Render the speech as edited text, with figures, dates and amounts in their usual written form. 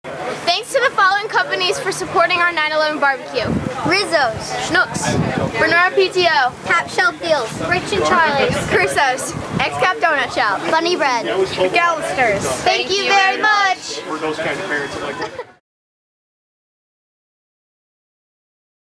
Thanks to the following companies for supporting our 9/11 barbecue: Rizzo's, Schnucks, Bernard PTO, Top Shelf Deals, Rich and Charlie's, Crusoe's, X-Cap Donut Shop, Bunny Bread, McAllister's. Thank you very much. We're those kind of parents that like that.